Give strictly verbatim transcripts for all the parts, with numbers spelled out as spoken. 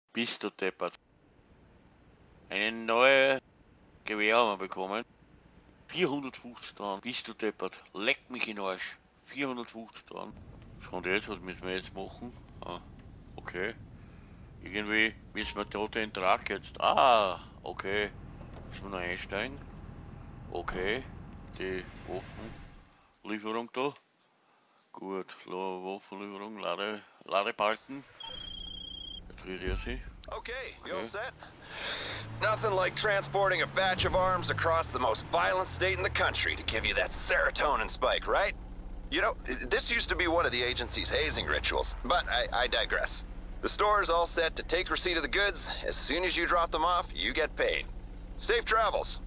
Bist du deppert. Eine neue Gewehr haben wir bekommen. vierhundertfünfzig dran. Bist du deppert. Leck mich in den Arsch. vierhundertfünfzig dran. Was kommt jetzt? Was müssen wir jetzt machen? Ah, okay. Irgendwie müssen wir da den Trag jetzt. Ah, okay. Müssen wir noch einsteigen. Okay. Die Waffenlieferung da. Gut. Waffenlieferung. Lade, Ladebalken. Jetzt dreht er sich. Okay, you all Okay. set? Nothing like transporting a batch of arms across the most violent state in the country to give you that serotonin spike, right? You know, this used to be one of the agency's hazing rituals, but I, I digress. The store is all set to take receipt of the goods. As soon as you drop them off, you get paid. Safe travels.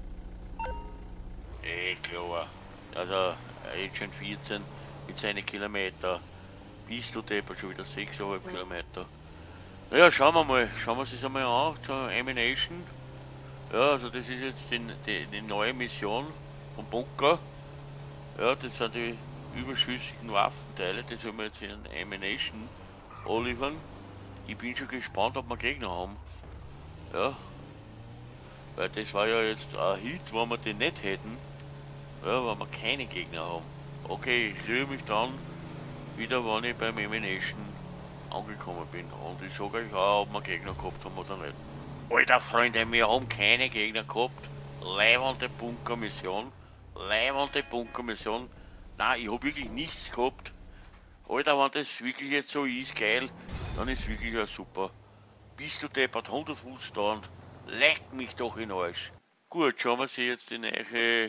Eh, klar. Also, Agent vierzehn mit seinen Kilometer. Bist du deppert, schon wieder sechs Komma fünf Kilometer. Naja, schauen wir mal. Schauen wir uns das einmal an zur Ammunition. Ja, also das ist jetzt die, die, die neue Mission vom Bunker. Ja, das sind die überschüssigen Waffenteile, die sollen wir jetzt in Ammunition anliefern. Ich bin schon gespannt, ob wir Gegner haben. Ja. Weil das war ja jetzt ein Hit, wenn wir den nicht hätten. Ja, wenn wir keine Gegner haben. Okay, ich rühre mich dann wieder, wenn ich beim Ammunition angekommen bin. Und ich sage euch auch, ob wir Gegner gehabt haben oder nicht. Alter Freunde, wir haben keine Gegner gehabt. Leibende Bunkermission. Leibende Bunkermission. Nein, ich habe wirklich nichts gehabt. Alter, wenn das wirklich jetzt so ist, geil, dann ist wirklich ja super. Bist du deppert, hundertfünfzig dauernd. Leck mich doch in den Arsch. Gut, schauen wir uns jetzt die neue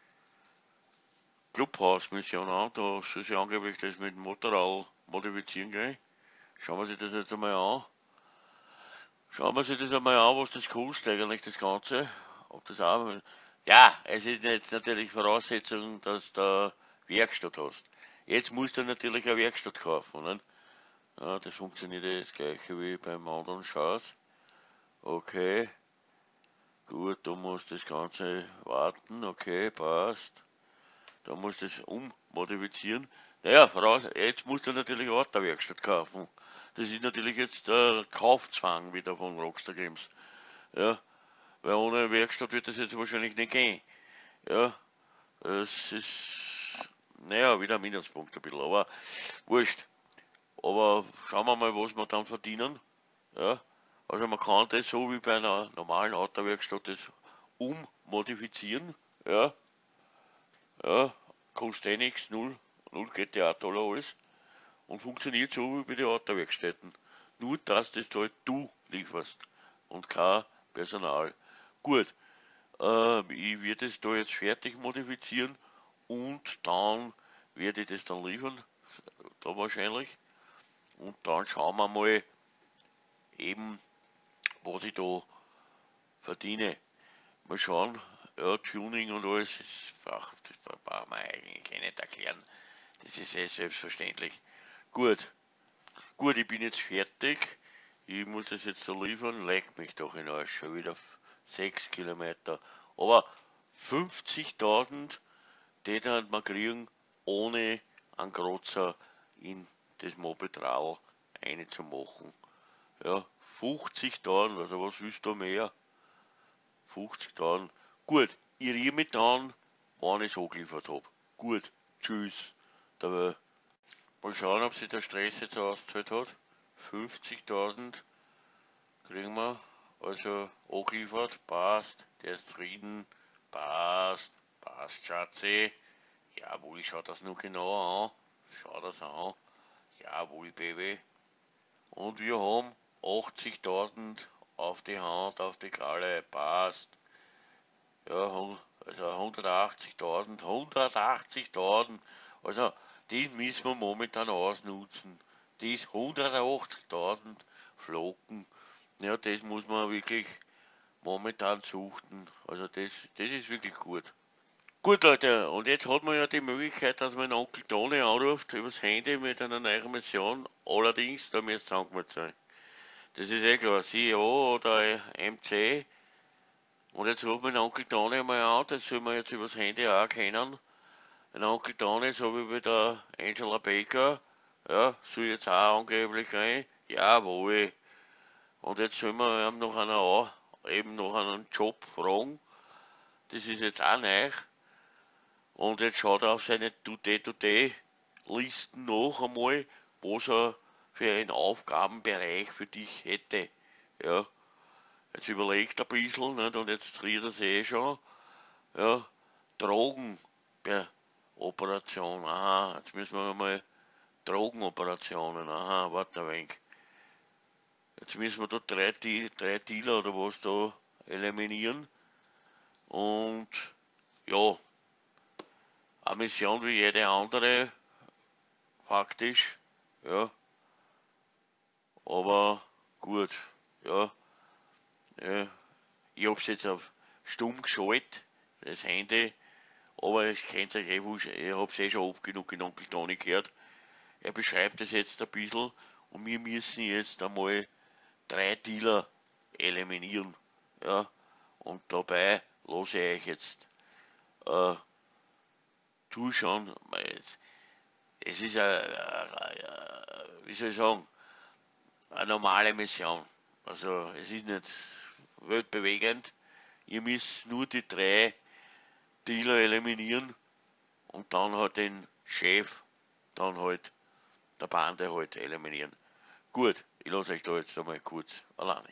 Clubhouse-Mission an. Da soll sich angeblich das mit dem Motorrad modifizieren gehen. Schauen wir sich das jetzt einmal an. Schauen wir sich das einmal an, was das kostet eigentlich, das Ganze. Ob das auch... Ja, es ist jetzt natürlich Voraussetzung, dass du Werkstatt hast. Jetzt musst du natürlich eine Werkstatt kaufen, ne? Ja, das funktioniert ja das gleiche wie beim anderen Schaus. Okay. Gut, du musst das Ganze warten, okay, passt. Da musst du es ummodifizieren. Naja, voraus, jetzt musst du natürlich auch eine Werkstatt kaufen. Das ist natürlich jetzt der Kaufzwang wieder von Rockstar Games. Ja, weil ohne Werkstatt wird das jetzt wahrscheinlich nicht gehen. Ja, es ist, naja, wieder ein Minuspunkt ein bisschen, aber wurscht. Aber schauen wir mal, was wir dann verdienen. Ja, also man kann das so wie bei einer normalen Autowerkstatt das ummodifizieren. Ja, ja, kostet eh nichts, null, null G T A-Dollar alles. Und funktioniert so wie bei den Autowerkstätten. Nur, dass das halt du lieferst und kein Personal. Gut, äh, ich werde es da jetzt fertig modifizieren und dann werde ich das dann liefern, da wahrscheinlich. Und dann schauen wir mal eben, was ich da verdiene. Mal schauen, ja, Tuning und alles, das, ach, das braucht man eigentlich nicht erklären. Das ist eh selbstverständlich. Gut, gut, ich bin jetzt fertig. Ich muss das jetzt so liefern, leck mich doch in Arsch, schon wieder sechs Kilometer. Aber fünfzigtausend, die dann man kriegen, ohne einen Kratzer in das Mopedral einzumachen. Ja, fünfzigtausend, also was willst du mehr? fünfzigtausend. Gut, ich riere mich dann, wann ich es angeliefert habe. Gut, tschüss. Da, mal schauen, ob sich der Stress jetzt ausgezahlt hat. fünfzigtausend kriegen wir, also angeliefert, passt, der ist zufrieden, passt, passt, Schatzi. Jawohl, schau das nur genau an, schau das an, jawohl, Baby. Und wir haben achtzigtausend auf die Hand, auf die Kralle, passt. Ja, also hundertachtzigtausend, hundertachtzigtausend, also die müssen wir momentan ausnutzen. Das hundertachtzigtausend Flocken, ja, das muss man wirklich momentan suchten. Also das, das ist wirklich gut. Gut, Leute, und jetzt hat man ja die Möglichkeit, dass man Onkel Toni anruft übers Handy mit einer neuen Mission. Allerdings, da müsst ihr angemeldet sein. Das ist eh klar, C E O oder M C. Und jetzt ruft mein Onkel Toni mal an, das soll man jetzt übers Handy auch kennen. Mein Onkel Toni, so wie bei der Angela Baker, ja, soll jetzt auch angeblich rein. Jawohl. Und jetzt soll man ihm noch einer auch, eben noch einen Job fragen. Das ist jetzt auch neu. Und jetzt schaut er auf seine To-Day-To-Day-Listen noch einmal, was er für einen Aufgabenbereich für dich hätte. Ja. Jetzt überlegt er ein bisschen, nicht? Und jetzt redet er sich eh schon. Ja. Drogenoperation. Aha, jetzt müssen wir mal Drogenoperationen. Aha, warte ein wenig. Jetzt müssen wir da drei, drei Dealer oder was da eliminieren. Und ja, eine Mission wie jede andere, faktisch, ja. Aber gut, ja. ja. Ich hab's jetzt auf stumm geschaltet, das Handy, aber es kennt euch eh, ich hab's eh schon oft genug in Onkel Toni gehört. Er beschreibt es jetzt ein bisschen und wir müssen jetzt einmal drei Dealer eliminieren, ja. Und dabei lasse ich euch jetzt äh, zuschauen. Es ist eine, wie soll ich sagen, eine normale Mission. Also es ist nicht weltbewegend. Ihr müsst nur die drei Dealer eliminieren und dann halt den Chef, dann halt der Bande halt eliminieren. Gut, ich lasse euch da jetzt einmal kurz allein.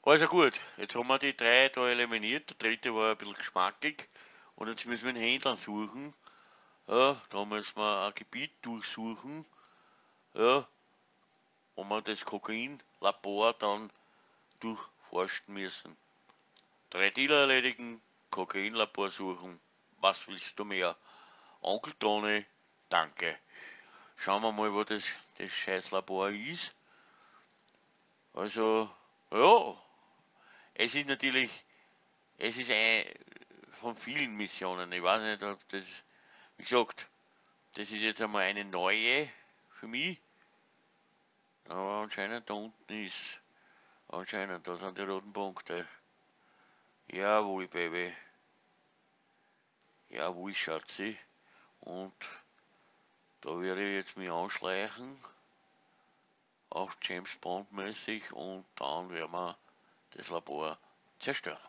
Also gut, jetzt haben wir die drei da eliminiert, der dritte war ein bisschen geschmackig und jetzt müssen wir einen Händler suchen. Ja, da müssen wir ein Gebiet durchsuchen, ja, wo wir das Kokainlabor dann durchforsten müssen. Drei Dealer erledigen, Kokainlabor suchen, was willst du mehr? Onkel Toni, danke. Schauen wir mal, wo das, das scheiß Labor ist. Also, ja, es ist natürlich, es ist ein von vielen Missionen. Ich weiß nicht, ob das, wie gesagt, das ist jetzt einmal eine neue für mich. Aber anscheinend da unten ist, anscheinend, da sind die roten Punkte. Jawohl, Baby. Jawohl, Schatzi. Und da werde ich jetzt mich anschleichen. Auch James Bond mäßig. Und dann werden wir das Labor zerstören.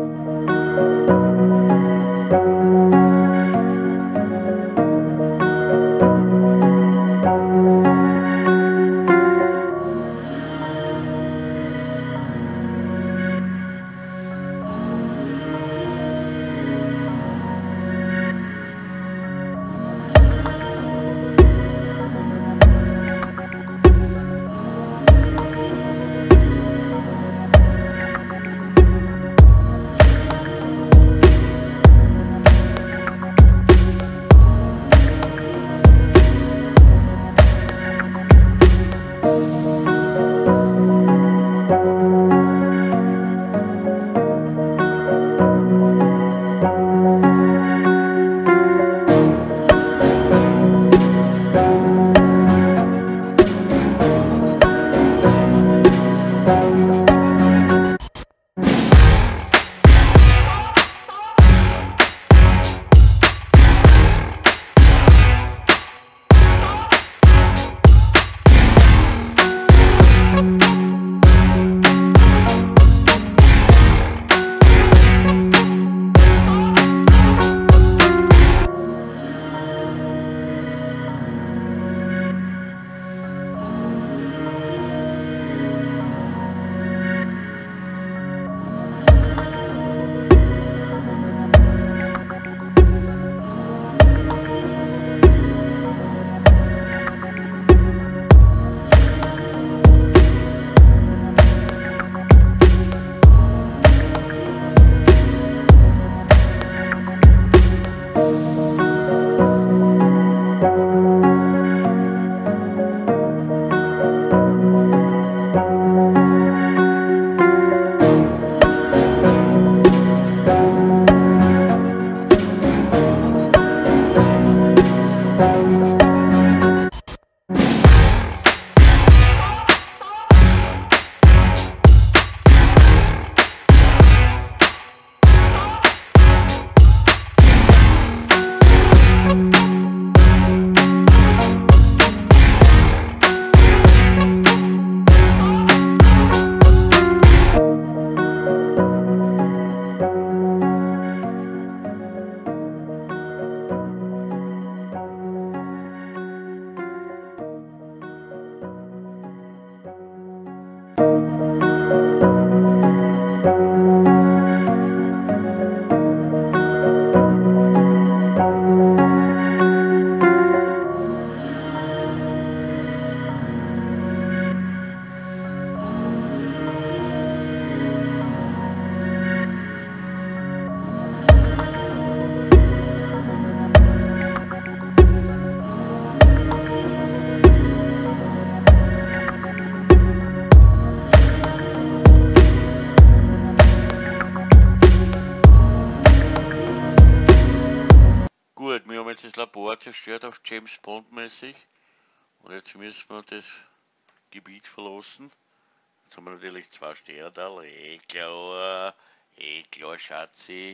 Gut, wir haben jetzt das Labor zerstört auf James Bond mäßig und jetzt müssen wir das Gebiet verlassen. Jetzt haben wir natürlich zwei Sterne, eh klar, eh klar, Schatzi,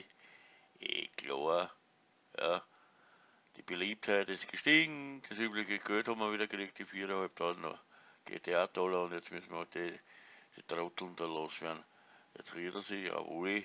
eh klar, ja. Die Beliebtheit ist gestiegen, das übliche Geld haben wir wieder gekriegt, die viertausendfünfhundert G T A-Dollar und jetzt müssen wir die, die Trotteln da loswerden. Jetzt rührt er sich, jawohl.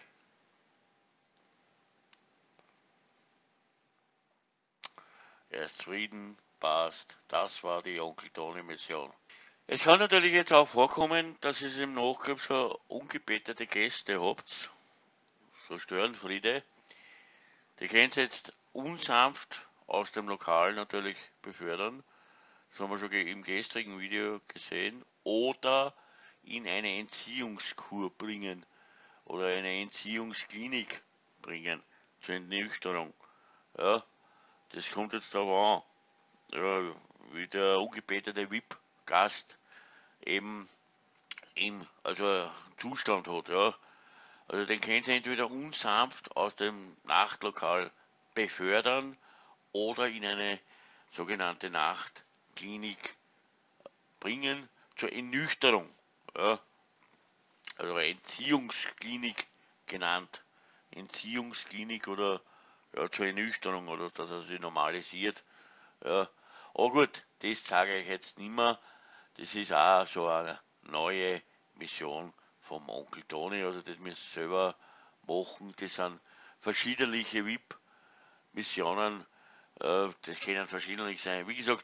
Er ist zufrieden, passt. Das war die Onkel Toni Mission. Es kann natürlich jetzt auch vorkommen, dass ihr im Nachgang so ungebetete Gäste habt, so Störenfriede, die könnt ihr jetzt unsanft aus dem Lokal natürlich befördern, das haben wir schon im gestrigen Video gesehen, oder in eine Entziehungskur bringen oder eine Entziehungsklinik bringen zur Entnüchterung. Ja, das kommt jetzt darauf an, ja, wie der ungebetete V I P-Gast eben im also Zustand hat. Ja. Also den könnt ihr entweder unsanft aus dem Nachtlokal befördern oder in eine sogenannte Nachtklinik bringen zur Ernüchterung. Ja. Also Entziehungsklinik genannt. Entziehungsklinik oder ja, zur Ernüchterung oder dass er sich normalisiert. Ja. Aber gut, das sage ich jetzt nicht mehr. Das ist auch so eine neue Mission vom Onkel Toni, also das müssen sie selber machen. Das sind verschiedentliche V I P-Missionen, äh, das können verschiedentlich sein. Wie gesagt,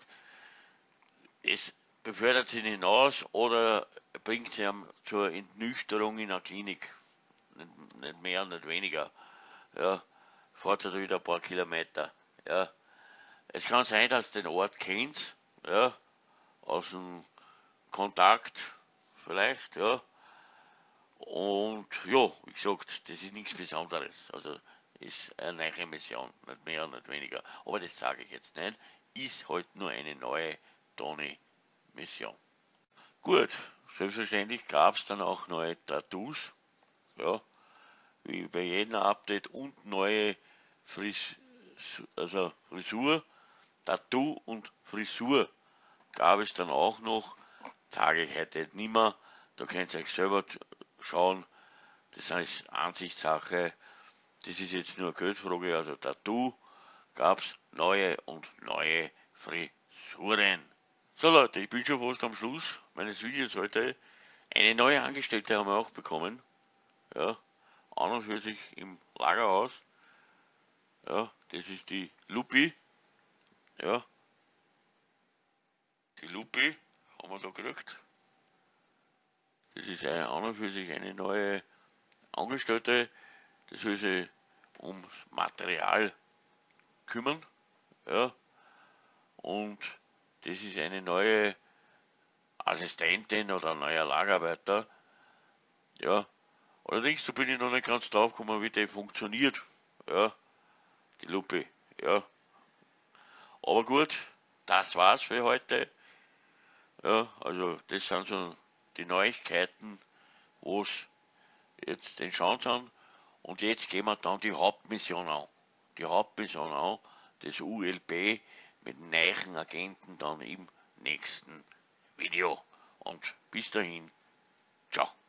es befördert sie nicht aus oder bringt sie zur Entnüchterung in einer Klinik. Nicht, nicht mehr, nicht weniger. Ja, fährt halt wieder ein paar Kilometer. Ja. Es kann sein, dass ihr den Ort kennt, ja, aus dem Kontakt vielleicht, ja. Und ja, wie gesagt, das ist nichts Besonderes. Also ist eine neue Mission, nicht mehr, nicht weniger. Aber das sage ich jetzt nicht. Ist halt nur eine neue Tony-Mission. Gut, selbstverständlich gab es dann auch neue Tattoos, ja, wie bei jedem Update und neue Fris also Frisur, Tattoo und Frisur gab es dann auch noch. Sage ich heute nicht mehr. Da könnt ihr euch selber schauen. Das ist Ansichtssache. Das ist jetzt nur eine Geldfrage. Also Tattoo gab es neue und neue Frisuren. So Leute, ich bin schon fast am Schluss meines Videos heute. Eine neue Angestellte haben wir auch bekommen. Ja, an und für sich im Lagerhaus. Ja, das ist die Lupi. Ja, die Lupi haben wir da gekriegt. Das ist eine, an und für sich eine neue Angestellte. Das soll sich ums Material kümmern. Ja, und das ist eine neue Assistentin oder ein neuer Lagerarbeiter. Ja, allerdings da bin ich noch nicht ganz drauf gekommen, wie die funktioniert. Ja, die Lupe. Ja, aber gut, das war's für heute. Ja, also das sind so die Neuigkeiten, wo es jetzt den Chance haben. Und jetzt gehen wir dann die Hauptmission an. Die Hauptmission an, das U L B mit neuen Agenten dann im nächsten Video. Und bis dahin, ciao.